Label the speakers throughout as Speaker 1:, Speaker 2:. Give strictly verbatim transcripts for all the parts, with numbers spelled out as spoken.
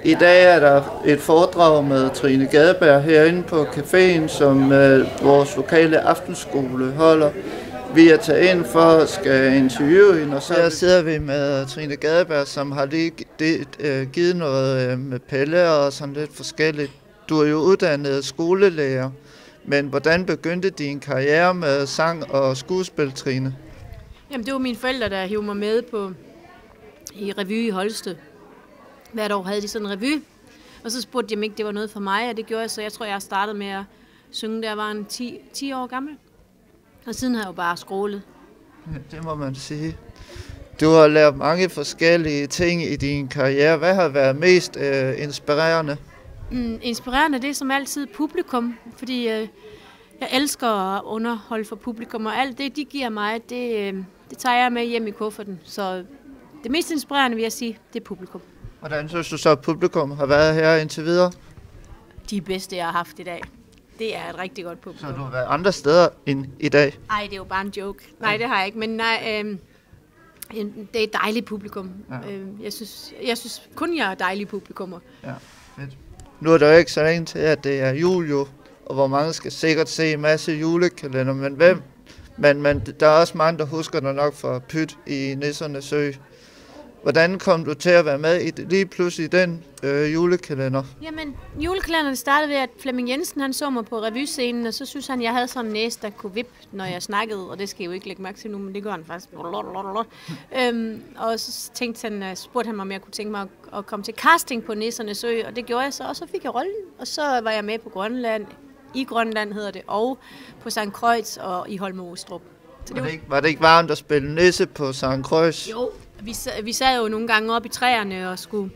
Speaker 1: I dag er der et foredrag med Trine Gadeberg herinde på caféen, som øh, vores lokale aftenskole holder. Vi er taget ind for at skal interviewe hende, og så her sidder vi med Trine Gadeberg, som har lige givet noget med Pelle og sådan lidt forskelligt. Du er jo uddannet skolelærer, men hvordan begyndte din karriere med sang og skuespil, Trine?
Speaker 2: Jamen, det var mine forældre, der hævde mig med på, i revy i Holsted. Hvert år havde de sådan en revy, og så spurgte de, om ikke det var noget for mig, og det gjorde jeg, så jeg tror, jeg startede med at synge, da jeg var en ti, ti år gammel. Og siden har jeg jo bare skrålet.
Speaker 1: Det må man sige. Du har lavet mange forskellige ting i din karriere. Hvad har været mest øh, inspirerende?
Speaker 2: Mm, inspirerende, det er som altid publikum, fordi øh, jeg elsker at underholde for publikum, og alt det, de giver mig, det, øh, det tager jeg med hjem i kufferten. Så det mest inspirerende, vil jeg sige, det er publikum.
Speaker 1: Hvordan synes du så, at publikum har været her indtil videre?
Speaker 2: De bedste, jeg har haft i dag. Det er et rigtig godt publikum.
Speaker 1: Så du har været andre steder end i dag?
Speaker 2: Nej, det er jo bare en joke. Nej, det har jeg ikke, men nej, øh, det er et dejligt publikum. Ja. Øh, jeg, synes, jeg synes kun, jeg er dejlige publikummer.
Speaker 1: Ja, fedt. Nu er der jo ikke så længe til, at det er jul jo, og hvor mange skal sikkert se en masse julekalender, men hvem? Men, men der er også mange, der husker dig nok fra Pyt i Nissernes Sø. Hvordan kom du til at være med i lige pludselig den øh, julekalender?
Speaker 2: Jamen, julekalenderen startede ved, at Flemming Jensen han så mig på revyscenen, og så synes han, jeg havde sådan en næse, der kunne vippe, når jeg snakkede, og det skal jeg jo ikke lægge mærke til nu, men det gør han faktisk. øhm, og så tænkte han, spurgte han mig, om jeg kunne tænke mig at, at komme til casting på Nissernes Ø, og det gjorde jeg så, og så fik jeg rollen, og så var jeg med på Grønland, i Grønland hedder det, og på Sankt Croix og i Holme Ostrup.
Speaker 1: Var det, ikke, var det ikke varmt at spille nisse på Sankt Croix?
Speaker 2: Jo. Vi sad, vi sad jo nogle gange op i træerne og skulle...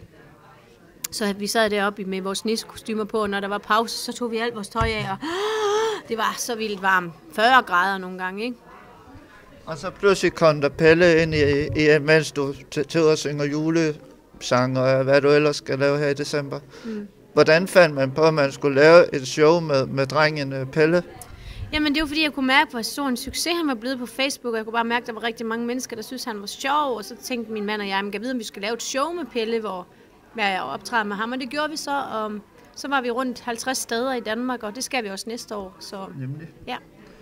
Speaker 2: Så vi sad deroppe med vores nissekostymer på, og når der var pause, så tog vi alt vores tøj af, og det var så vildt varmt. fyrre grader nogle gange, ikke?
Speaker 1: Og så pludselig kom der Pelle ind, i, i, mens du til at synge julesange, og hvad du ellers skal lave her i december. Mm. Hvordan fandt man på, at man skulle lave et show med, med drengen Pelle?
Speaker 2: Jamen, det var fordi, jeg kunne mærke, hvor stor en succes han var blevet på Facebook, og jeg kunne bare mærke, at der var rigtig mange mennesker, der synes han var sjov, og så tænkte min mand og jeg, at jeg ved, om vi skulle lave et show med Pelle, hvor jeg optræder med ham, og det gjorde vi så, og så var vi rundt halvtreds steder i Danmark, og det skal vi også næste år. Så,
Speaker 1: nemlig.
Speaker 2: Ja.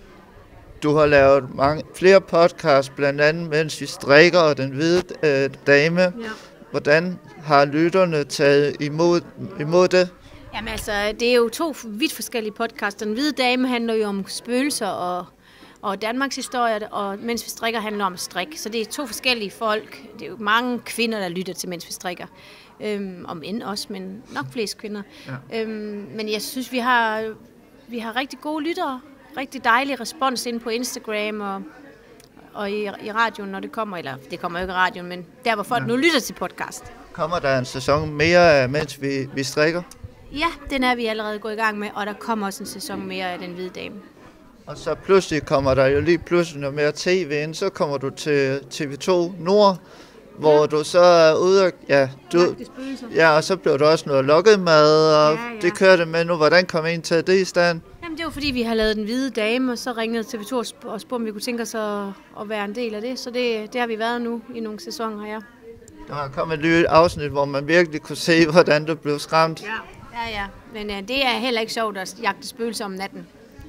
Speaker 1: Du har lavet mange, flere podcasts, blandt andet Mens vi strikker og Den hvide øh, dame. Ja. Hvordan har lytterne taget imod, imod det?
Speaker 2: Jamen altså, det er jo to vidt forskellige podcasts. Den hvide dame handler jo om spøgelser og, og Danmarks historie, og Mens vi strikker handler om strik. Så det er to forskellige folk. Det er jo mange kvinder, der lytter til Mens vi strikker. Øhm, om end også, men nok flest kvinder. Ja. Øhm, men jeg synes, vi har, vi har rigtig gode lyttere. Rigtig dejlig respons inde på Instagram og, og i, i radioen, når det kommer. Eller det kommer jo ikke i radioen, men der, hvor folk ja. nu lytter til podcast.
Speaker 1: Kommer der en sæson mere af Mens vi, vi strikker?
Speaker 2: Ja, den er vi allerede gået i gang med, og der kommer også en sæson mere af Den hvide dame.
Speaker 1: Og så pludselig kommer der jo lige pludselig noget mere tv ind, så kommer du til T V to Nord, hvor ja. du så er ude og... Ja, du, ja, og så blev der også noget lukket mad, og ja, ja. det kører det med nu. Hvordan kom I ind til det i stand?
Speaker 2: Jamen, det var fordi, vi har lavet Den hvide dame, og så ringede T V to og spurgte, om vi kunne tænke os at, at være en del af det. Så det, det har vi været nu i nogle sæsoner, ja.
Speaker 1: Der har kommet et lille afsnit, hvor man virkelig kunne se, hvordan du blev skræmt.
Speaker 2: Ja. Ja, ja, men uh, det er heller ikke sjovt at jagte spøgelser om natten.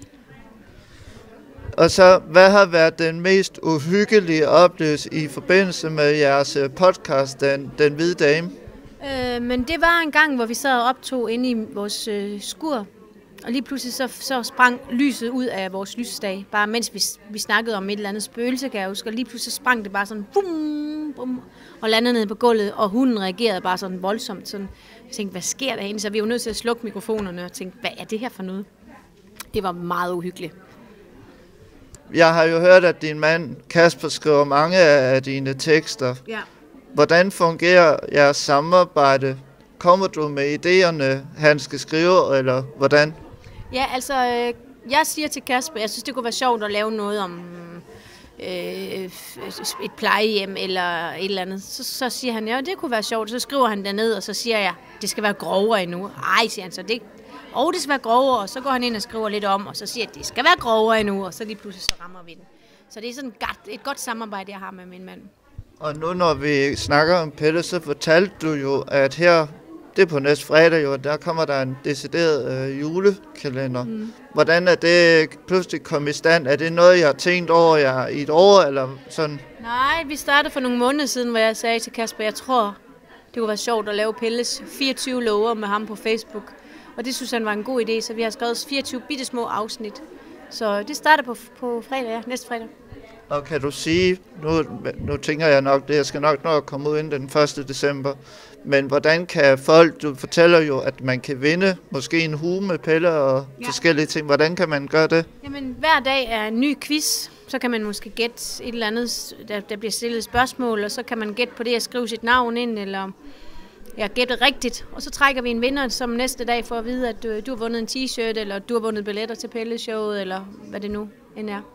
Speaker 1: Og så, hvad har været den mest uhyggelige oplevelse i forbindelse med jeres podcast, Den, den hvide dame?
Speaker 2: Øh, men det var en gang, hvor vi sad og optog inde i vores øh, skur, og lige pludselig så, så sprang lyset ud af vores lysestage, bare mens vi, vi snakkede om et eller andet spøgelse, kan jeg huske, og lige pludselig sprang det bare sådan, bum, bum, og landede ned på gulvet, og hunden reagerede bare sådan voldsomt, sådan. Jeg tænkte, hvad sker der herinde? Så vi var nødt til at slukke mikrofonerne og tænkte, hvad er det her for noget? Det var meget uhyggeligt.
Speaker 1: Jeg har jo hørt, at din mand Kasper skriver mange af dine tekster.
Speaker 2: Ja.
Speaker 1: Hvordan fungerer jeres samarbejde? Kommer du med idéerne, han skal skrive, eller hvordan?
Speaker 2: Ja, altså, jeg siger til Kasper, jeg synes, det kunne være sjovt at lave noget om øh, et plejehjem eller et eller andet. Så, så siger han, ja, det kunne være sjovt. Så skriver han derned, og så siger jeg, det skal være grovere endnu. Ej, siger han så, det, og det skal være grovere. Og så går han ind og skriver lidt om, og så siger jeg, det skal være grovere endnu. Og så lige pludselig så rammer vi den. Så det er sådan et, et godt samarbejde, jeg har med min mand.
Speaker 1: Og nu når vi snakker om Pelle, så fortalte du jo, at her det er på næste fredag jo, der kommer der en decideret øh, julekalender. Mm. Hvordan er det pludselig kommet i stand? Er det noget, jeg har tænkt over jer i et år, eller sådan?
Speaker 2: Nej, vi startede for nogle måneder siden, hvor jeg sagde til Kasper, jeg tror, det kunne være sjovt at lave Pelles fireogtyve lover med ham på Facebook. Og det synes han var en god idé, så vi har skrevet fireogtyve bitte små afsnit. Så det starter på, på fredag, ja, næste fredag.
Speaker 1: Og kan du sige, nu, nu tænker jeg nok, det jeg skal nok nå at komme ud inden den første december, men hvordan kan folk, du fortæller jo, at man kan vinde måske en hue med Pelle og ja. forskellige ting, hvordan kan man gøre det?
Speaker 2: Jamen, hver dag er en ny quiz, så kan man måske gætte et eller andet, der, der bliver stillet spørgsmål, og så kan man gætte på det at skrive sit navn ind, eller ja, gætte rigtigt, og så trækker vi en vinder, som næste dag får at vide, at du, du har vundet en t-shirt, eller du har vundet billetter til Pelle-showet, eller hvad det nu end er.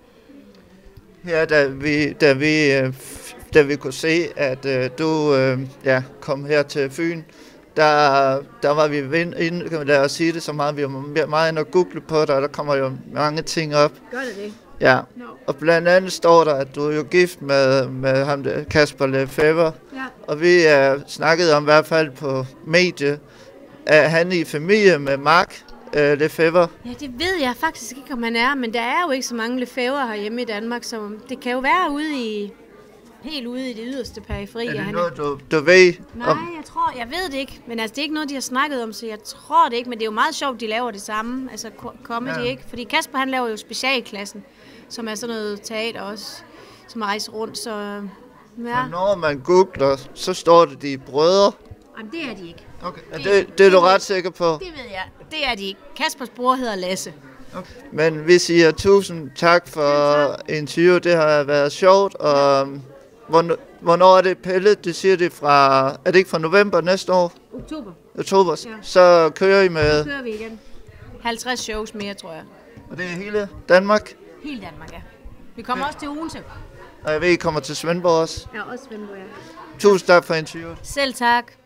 Speaker 1: Ja, da vi, da vi, da vi kunne se, at uh, du uh, ja, kom her til Fyn, der, der var vi inde, kan man lade os sige det så meget, vi var meget inde og google på dig, og der kommer jo mange ting op.
Speaker 2: Gør det det?
Speaker 1: Ja, no. Og blandt andet står der, at du er jo gift med, med ham, Kasper Lefebvre, ja. Og vi uh, snakkede om i hvert fald på medie, at han er i familie med Mark Uh, Lefebvre.
Speaker 2: Ja, det ved jeg faktisk ikke, om han er, men der er jo ikke så mange Lefebvre herhjemme i Danmark, så det kan jo være ude i, helt ude i det yderste periferi.
Speaker 1: Er det
Speaker 2: han
Speaker 1: noget, er... du, du ved?
Speaker 2: Nej, om... jeg tror, jeg ved det ikke, men altså, det er ikke noget, de har snakket om, så jeg tror det ikke, men det er jo meget sjovt, de laver det samme, altså comedy, ja. Ikke? Fordi Kasper, han laver jo specialklassen, som er sådan noget teater også, som rejser rundt, så ja.
Speaker 1: Og når man googler, så står det, de er brødre.
Speaker 2: Jamen, det er de ikke.
Speaker 1: Okay. Det, det, det er du ret sikker på? Det
Speaker 2: ved jeg. Det er de ikke. Kaspers bror hedder Lasse.
Speaker 1: Okay. Men vi siger tusind tak for interviewet. Det har været sjovt. Og hvornår, hvornår er det Pelle? Det siger det fra... Er det ikke fra november næste år?
Speaker 2: Oktober.
Speaker 1: Oktober. Ja. Så kører I med...
Speaker 2: Så kører vi igen. halvtreds shows mere, tror jeg.
Speaker 1: Og det er hele Danmark?
Speaker 2: Hele Danmark, ja. Vi kommer okay. også til Odense.
Speaker 1: Og jeg ved, I kommer til Svendborg også?
Speaker 2: Ja, også Svendborg, ja.
Speaker 1: Tusind tak for interviewet.
Speaker 2: Selv tak.